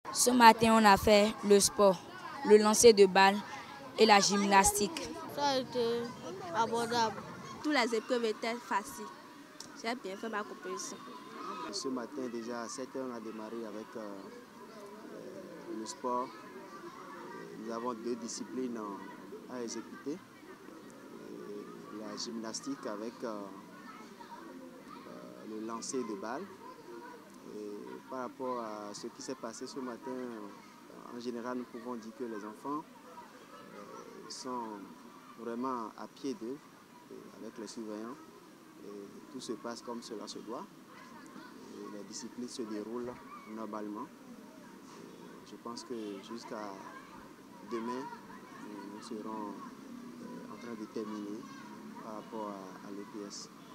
Ce matin, on a fait le sport, le lancer de balle et la gymnastique. Ça a été abordable. Toutes les épreuves étaient faciles. J'ai bien fait ma compétition. Ce matin, déjà à 7 h, on a démarré avec le sport. Nous avons 2 disciplines à exécuter. La gymnastique avec le lancer de balle. Et par rapport à ce qui s'est passé ce matin, en général, nous pouvons dire que les enfants sont vraiment à pied d'eux avec les surveillants. Et tout se passe comme cela se doit. Et les disciplines se déroulent normalement. Et je pense que jusqu'à demain, nous serons en train de terminer par rapport à l'EPS.